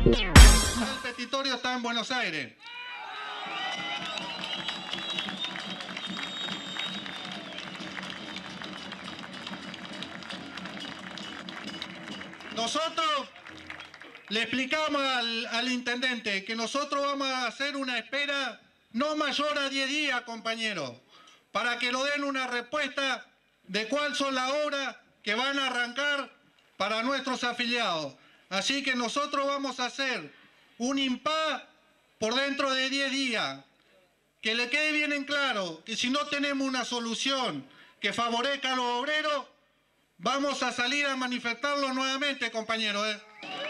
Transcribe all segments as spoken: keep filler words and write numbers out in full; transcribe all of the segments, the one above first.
El petitorio está en Buenos Aires. Nosotros le explicamos al, al intendente que nosotros vamos a hacer una espera no mayor a diez días, compañeros, para que lo den una respuesta de cuáles son las obras que van a arrancar para nuestros afiliados. Así que nosotros vamos a hacer un impas por dentro de diez días. Que le quede bien en claro que si no tenemos una solución que favorezca a los obreros, vamos a salir a manifestarlo nuevamente, compañeros, ¿eh?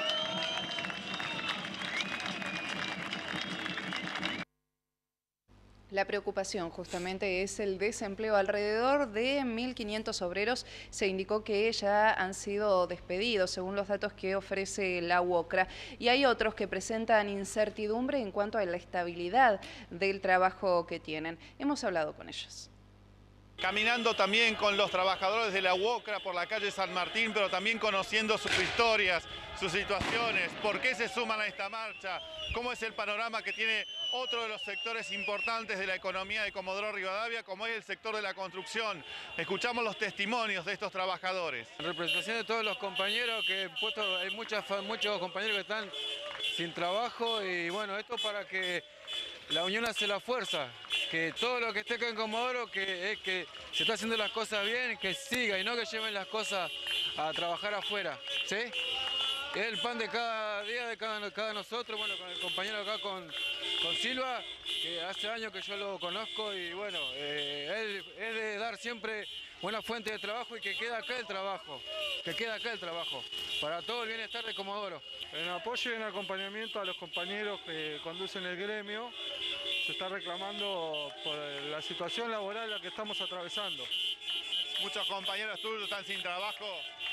La preocupación justamente es el desempleo. Alrededor de mil quinientos obreros se indicó que ya han sido despedidos, según los datos que ofrece la UOCRA. Y hay otros que presentan incertidumbre en cuanto a la estabilidad del trabajo que tienen. Hemos hablado con ellos. Caminando también con los trabajadores de la UOCRA por la calle San Martín, pero también conociendo sus historias, sus situaciones, por qué se suman a esta marcha, cómo es el panorama que tiene otro de los sectores importantes de la economía de Comodoro Rivadavia, como es el sector de la construcción. Escuchamos los testimonios de estos trabajadores. En representación de todos los compañeros, que puesto, hay muchas, muchos compañeros que están sin trabajo y bueno, esto para que la unión hace la fuerza, que todo lo que esté acá en Comodoro, que es que se está haciendo las cosas bien, que siga y no que lleven las cosas a trabajar afuera, ¿sí? Es el pan de cada día de cada, cada nosotros, bueno, con el compañero acá, con, con Silva, que hace años que yo lo conozco y bueno, eh, él es de dar siempre buena fuente de trabajo y que queda acá el trabajo, que queda acá el trabajo, para todo el bienestar de Comodoro. En apoyo y en acompañamiento a los compañeros que conducen el gremio, se está reclamando por la situación laboral la que estamos atravesando. Muchos compañeros tuyos están sin trabajo.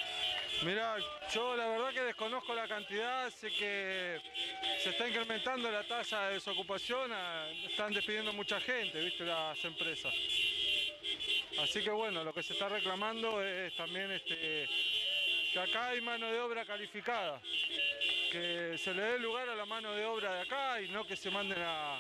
Mirá, yo la verdad que desconozco la cantidad, sé que se está incrementando la tasa de desocupación, están despidiendo mucha gente, viste, las empresas. Así que bueno, lo que se está reclamando es también este, que acá hay mano de obra calificada, que se le dé lugar a la mano de obra de acá y no que se manden a,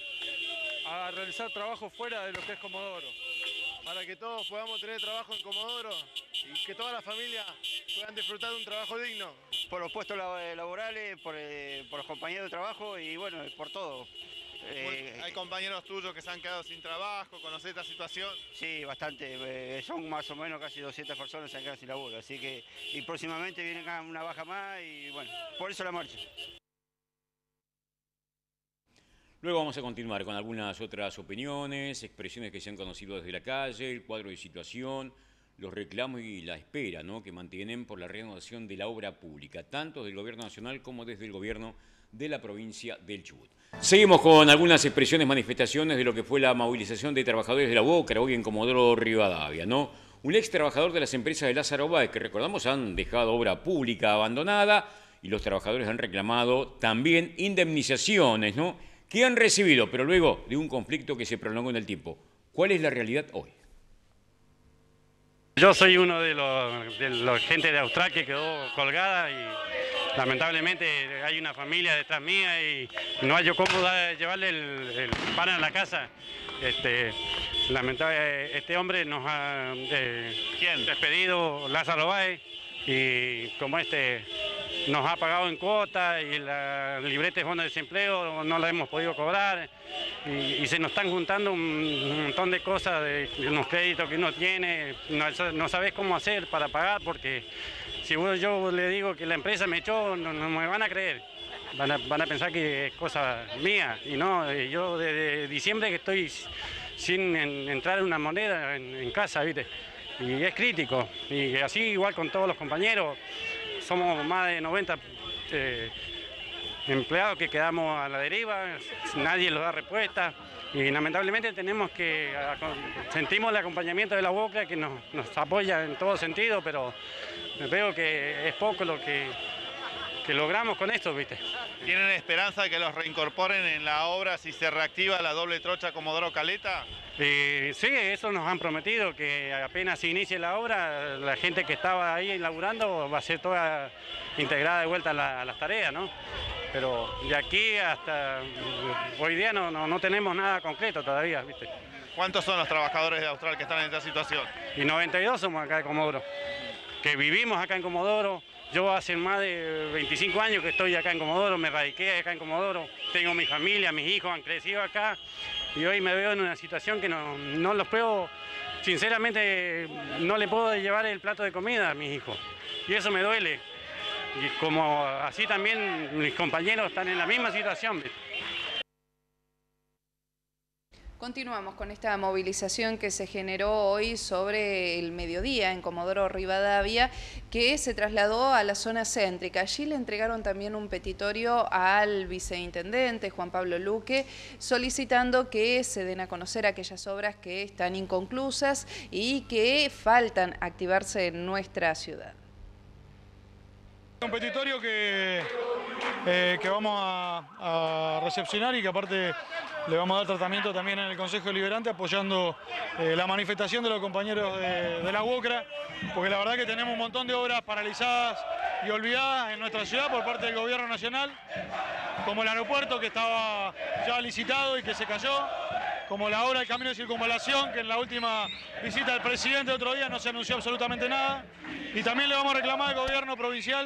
a realizar trabajo fuera de lo que es Comodoro. Para que todos podamos tener trabajo en Comodoro y que toda la familia puedan disfrutar de un trabajo digno. Por los puestos laborales, por, eh, por los compañeros de trabajo y bueno, por todo. Eh, ¿Hay compañeros tuyos que se han quedado sin trabajo? ¿Conocés esta situación? Sí, bastante. Eh, son más o menos casi doscientas personas que se han quedado sin laburo. Así que, y próximamente viene acá una baja más y bueno, por eso la marcha. Luego vamos a continuar con algunas otras opiniones, expresiones que se han conocido desde la calle, el cuadro de situación, los reclamos y la espera, ¿no?, que mantienen por la reanudación de la obra pública, tanto del Gobierno Nacional como desde el Gobierno de la provincia del Chubut. Seguimos con algunas expresiones, manifestaciones de lo que fue la movilización de trabajadores de la UOCRA hoy en Comodoro Rivadavia, ¿no? Un ex trabajador de las empresas de Lázaro Báez, que recordamos han dejado obra pública abandonada y los trabajadores han reclamado también indemnizaciones, ¿no?, que han recibido, pero luego de un conflicto que se prolongó en el tiempo. ¿Cuál es la realidad hoy? Yo soy uno de los, de los gente de Austral que quedó colgada y lamentablemente hay una familia detrás mía y no hay yo cómo dar, llevarle el, el pan a la casa. Este, lamentable, este hombre nos ha eh, ¿Quién? despedido, Lázaro Báez, y como este nos ha pagado en cuota y la libreta de fondo de desempleo no la hemos podido cobrar y, y se nos están juntando un, un montón de cosas, de, de unos créditos que uno tiene, no, no sabes cómo hacer para pagar porque si yo le digo que la empresa me echó no, no me van a creer, van a, van a pensar que es cosa mía y no, yo desde diciembre que estoy sin en, entrar una moneda en, en casa, ¿viste? Y es crítico y así igual con todos los compañeros. Somos más de noventa eh, empleados que quedamos a la deriva, nadie nos da respuesta y lamentablemente tenemos que, sentimos el acompañamiento de la UOCRA que nos, nos apoya en todo sentido, pero veo que es poco lo que, que logramos con esto, ¿viste? ¿Tienen esperanza de que los reincorporen en la obra si se reactiva la doble trocha Comodoro Caleta? Eh, sí, eso nos han prometido, que apenas se inicie la obra, la gente que estaba ahí laburando va a ser toda integrada de vuelta a, la, a las tareas, ¿no? pero de aquí hasta hoy día no, no, no tenemos nada concreto todavía, ¿viste? ¿Cuántos son los trabajadores de Austral que están en esta situación? Y noventa y dos somos acá de Comodoro, que vivimos acá en Comodoro. Yo hace más de veinticinco años que estoy acá en Comodoro, me radiqué acá en Comodoro, tengo mi familia, mis hijos han crecido acá y hoy me veo en una situación que no, no los puedo, sinceramente no le puedo llevar el plato de comida a mis hijos y eso me duele. Y como así también mis compañeros están en la misma situación. Continuamos con esta movilización que se generó hoy sobre el mediodía en Comodoro Rivadavia, que se trasladó a la zona céntrica. Allí le entregaron también un petitorio al viceintendente Juan Pablo Luque, solicitando que se den a conocer aquellas obras que están inconclusas y que faltan activarse en nuestra ciudad. Un petitorio que, eh, que vamos a, a recepcionar y que aparte le vamos a dar tratamiento también en el Consejo Deliberante apoyando eh, la manifestación de los compañeros de, de la UOCRA, porque la verdad que tenemos un montón de obras paralizadas y olvidadas en nuestra ciudad por parte del Gobierno Nacional, como el aeropuerto que estaba ya licitado y que se cayó, como la obra del camino de circunvalación, que en la última visita del presidente otro día no se anunció absolutamente nada. Y también le vamos a reclamar al gobierno provincial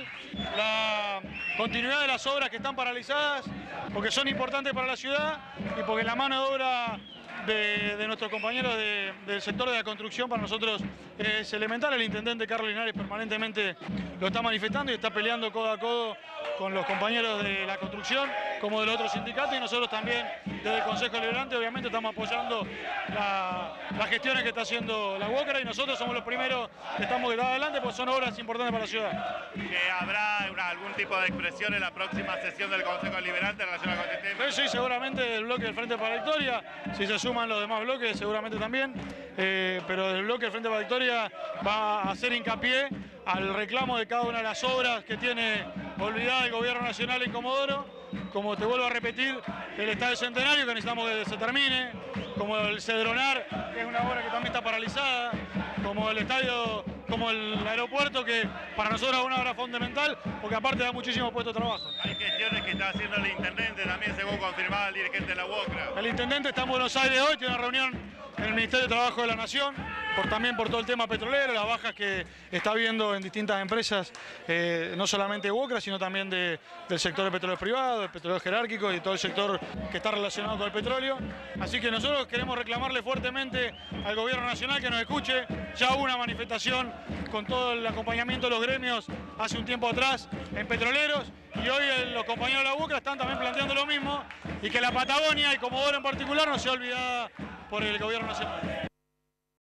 la continuidad de las obras que están paralizadas, porque son importantes para la ciudad y porque la mano de obra de, de nuestros compañeros de, del sector de la construcción para nosotros es elemental. El intendente Carlos Linares permanentemente lo está manifestando y está peleando codo a codo con los compañeros de la construcción como de los otros sindicatos, y nosotros también desde el Consejo Deliberante obviamente estamos apoyando la, las gestiones que está haciendo la UOCRA, y nosotros somos los primeros que estamos que adelante porque son obras importantes para la ciudad. ¿Que habrá una, algún tipo de expresión en la próxima sesión del Consejo Deliberante en relación con este tema? Sí, sí, seguramente el bloque del Frente para la Victoria, si se suman los demás bloques seguramente también, eh, pero el bloque del Frente para la Victoria va a hacer hincapié al reclamo de cada una de las obras que tiene olvidada el Gobierno Nacional en Comodoro, como te vuelvo a repetir, el Estadio Centenario, que necesitamos que se termine, como el Cedronar, que es una obra que también está paralizada, como el estadio, como el aeropuerto, que para nosotros es una obra fundamental, porque aparte da muchísimos puestos de trabajo. Hay gestiones que está haciendo el intendente también, según confirmaba el dirigente de la UOCRA. El intendente está en Buenos Aires hoy, tiene una reunión en el Ministerio de Trabajo de la Nación, por, también por todo el tema petrolero, las bajas que está habiendo en distintas empresas, eh, no solamente de UOCRA, sino también de, del sector de petróleo privado, del petróleo jerárquico y todo el sector que está relacionado con el petróleo. Así que nosotros queremos reclamarle fuertemente al Gobierno Nacional que nos escuche. Ya hubo una manifestación con todo el acompañamiento de los gremios hace un tiempo atrás en petroleros, y hoy los compañeros de la UOCRA están también planteando lo mismo, y que la Patagonia y Comodoro en particular no sea olvidada por el Gobierno Nacional.